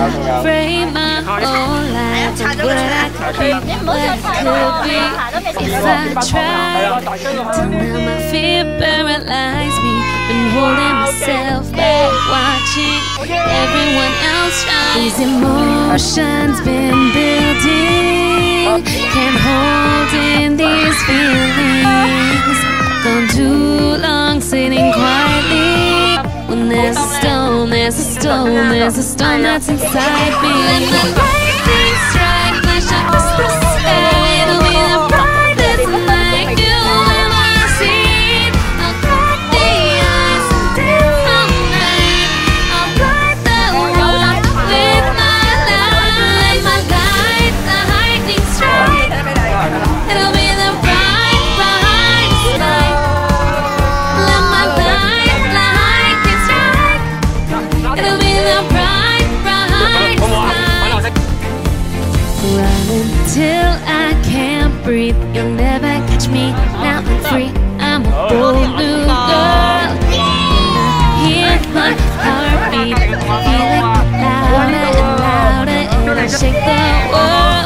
frame my whole life of what I could be, what could be if I tried. Till now my fear paralyzed me. Been holding myself back, watching everyone else shine. These emotions been building, can't hold in these feelings. Gone too long sitting quietly. When there's a stone, there's a stone, there's a stone that's inside me. Let my lightning strike, flash across the sky. It'll be the brightest night you ever seen. I'll crack the ice and dance all night. I'll light the world with my light. My light, the lightning strike. It'll be the brightest night. Let my lightning strike. It'll be the brightest night. Running till I can't breathe. You'll never catch me. Now I'm free. I'm a bold new girl. Hear my heartbeat. Feel it louder and louder, and I shake the world.